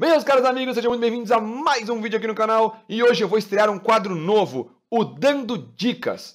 Meus caros amigos, sejam muito bem-vindos a mais um vídeo aqui no canal. E hoje eu vou estrear um quadro novo, o Dando Dicas.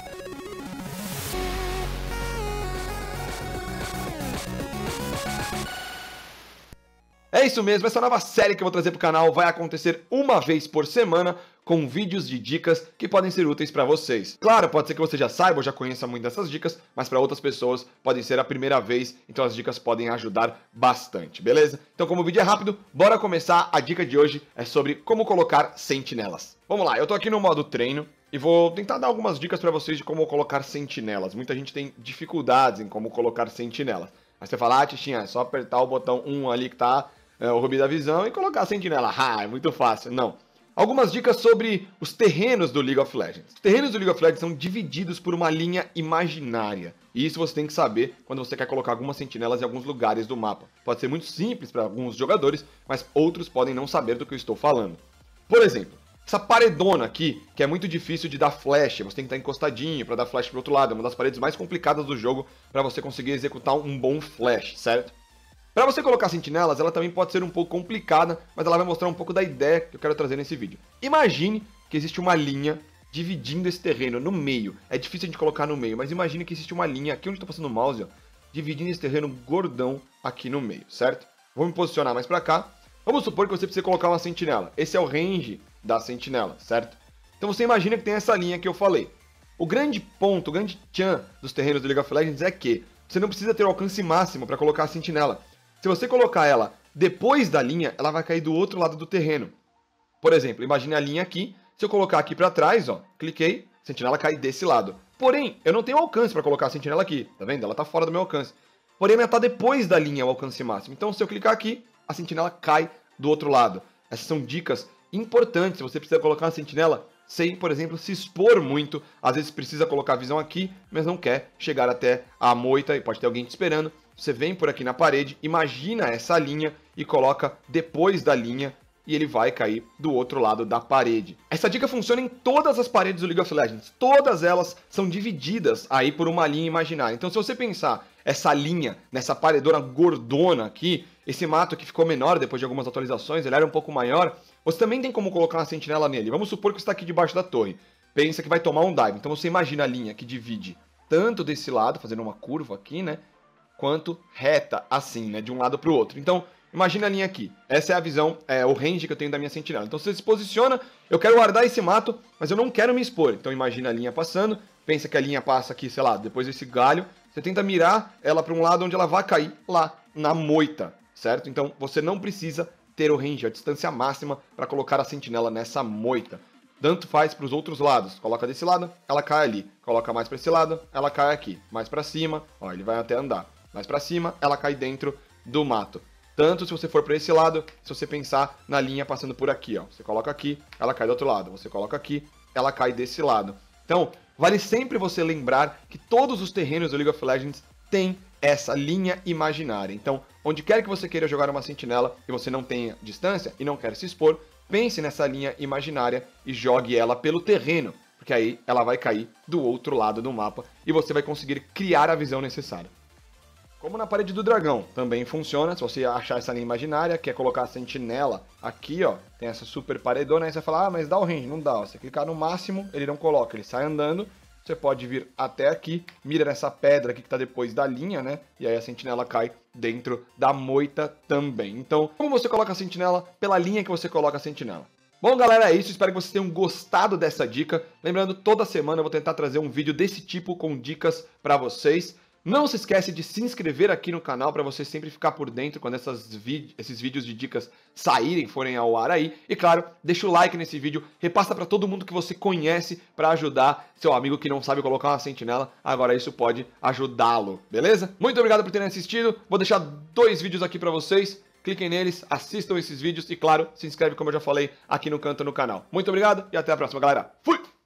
É isso mesmo, essa nova série que eu vou trazer para o canal vai acontecer uma vez por semana, com vídeos de dicas que podem ser úteis para vocês. Claro, pode ser que você já saiba ou já conheça muito dessas dicas, mas para outras pessoas podem ser a primeira vez, então as dicas podem ajudar bastante, beleza? Então, como o vídeo é rápido, bora começar. A dica de hoje é sobre como colocar sentinelas. Vamos lá, eu tô aqui no modo treino e vou tentar dar algumas dicas para vocês de como colocar sentinelas. Muita gente tem dificuldades em como colocar sentinelas. Aí você fala, Tichinha, é só apertar o botão 1 ali que tá o Rubi da Visão e colocar a sentinela. É muito fácil. Não. Algumas dicas sobre os terrenos do League of Legends. Os terrenos do League of Legends são divididos por uma linha imaginária. E isso você tem que saber quando você quer colocar algumas sentinelas em alguns lugares do mapa. Pode ser muito simples para alguns jogadores, mas outros podem não saber do que eu estou falando. Por exemplo, essa paredona aqui, que é muito difícil de dar flash, você tem que estar encostadinho para dar flash para o outro lado. É uma das paredes mais complicadas do jogo para você conseguir executar um bom flash, certo? Para você colocar sentinelas, ela também pode ser um pouco complicada, mas ela vai mostrar um pouco da ideia que eu quero trazer nesse vídeo. Imagine que existe uma linha dividindo esse terreno no meio. É difícil a gente colocar no meio, mas imagine que existe uma linha aqui onde estou passando o mouse, ó, dividindo esse terreno gordão aqui no meio, certo? Vou me posicionar mais para cá. Vamos supor que você precisa colocar uma sentinela. Esse é o range da sentinela, certo? Então você imagina que tem essa linha que eu falei. O grande ponto, o grande tchan dos terrenos do League of Legends é que você não precisa ter o alcance máximo para colocar a sentinela. Se você colocar ela depois da linha, ela vai cair do outro lado do terreno. Por exemplo, imagine a linha aqui. Se eu colocar aqui para trás, ó, cliquei, a sentinela cai desse lado. Porém, eu não tenho alcance para colocar a sentinela aqui. Tá vendo? Ela tá fora do meu alcance. Porém, ela tá depois da linha o alcance máximo. Então, se eu clicar aqui, a sentinela cai do outro lado. Essas são dicas importantes. Se você precisa colocar a sentinela sem, por exemplo, se expor muito. Às vezes precisa colocar a visão aqui, mas não quer chegar até a moita e pode ter alguém te esperando. Você vem por aqui na parede, imagina essa linha e coloca depois da linha e ele vai cair do outro lado da parede. Essa dica funciona em todas as paredes do League of Legends. Todas elas são divididas aí por uma linha imaginária. Então se você pensar essa linha nessa paredona gordona aqui, esse mato que ficou menor depois de algumas atualizações, ele era um pouco maior, você também tem como colocar uma sentinela nele. Vamos supor que você está aqui debaixo da torre. Pensa que vai tomar um dive. Então você imagina a linha que divide tanto desse lado, fazendo uma curva aqui, né? Quanto reta, assim, né, de um lado para o outro. Então, imagina a linha aqui. Essa é a visão, o range que eu tenho da minha sentinela. Então, você se posiciona, eu quero guardar esse mato, mas eu não quero me expor. Então, imagina a linha passando, pensa que a linha passa aqui, sei lá, depois desse galho. Você tenta mirar ela para um lado onde ela vai cair, lá na moita, certo? Então, você não precisa ter o range, a distância máxima para colocar a sentinela nessa moita. Tanto faz para os outros lados. Coloca desse lado, ela cai ali. Coloca mais para esse lado, ela cai aqui. Mais para cima, ó, ele vai até andar. Mais para cima, ela cai dentro do mato. Tanto se você for para esse lado, se você pensar na linha passando por aqui, ó. Você coloca aqui, ela cai do outro lado. Você coloca aqui, ela cai desse lado. Então, vale sempre você lembrar que todos os terrenos do League of Legends têm essa linha imaginária. Então, onde quer que você queira jogar uma sentinela e você não tenha distância e não quer se expor, pense nessa linha imaginária e jogue ela pelo terreno, porque aí ela vai cair do outro lado do mapa e você vai conseguir criar a visão necessária. Como na parede do dragão, também funciona. Se você achar essa linha imaginária, quer colocar a sentinela aqui, ó, tem essa super paredona, aí você fala, mas dá o range, não dá, ó. Você clicar no máximo, ele não coloca, ele sai andando, você pode vir até aqui, mira nessa pedra aqui que tá depois da linha, né, e aí a sentinela cai dentro da moita também. Então, como você coloca a sentinela? Pela linha que você coloca a sentinela. Bom, galera, é isso. Espero que vocês tenham gostado dessa dica. Lembrando, toda semana eu vou tentar trazer um vídeo desse tipo com dicas pra vocês. Não se esquece de se inscrever aqui no canal para você sempre ficar por dentro quando esses vídeos de dicas saírem, forem ao ar aí. E claro, deixa o like nesse vídeo, repassa para todo mundo que você conhece para ajudar seu amigo que não sabe colocar uma sentinela. Agora isso pode ajudá-lo, beleza? Muito obrigado por terem assistido. Vou deixar 2 vídeos aqui para vocês. Cliquem neles, assistam esses vídeos e claro, se inscreve como eu já falei aqui no canto no canal. Muito obrigado e até a próxima, galera. Fui!